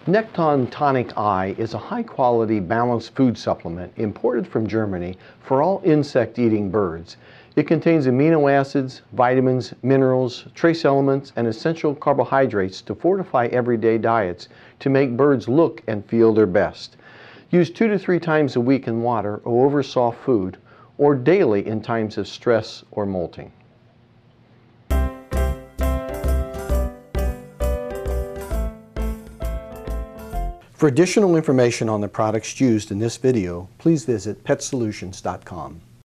Nekton Tonic I is a high-quality balanced food supplement imported from Germany for all insect-eating birds. It contains amino acids, vitamins, minerals, trace elements, and essential carbohydrates to fortify everyday diets to make birds look and feel their best. Use 2 to 3 times a week in water or over soft food, or daily in times of stress or molting. For additional information on the products used in this video, please visit PetSolutions.com.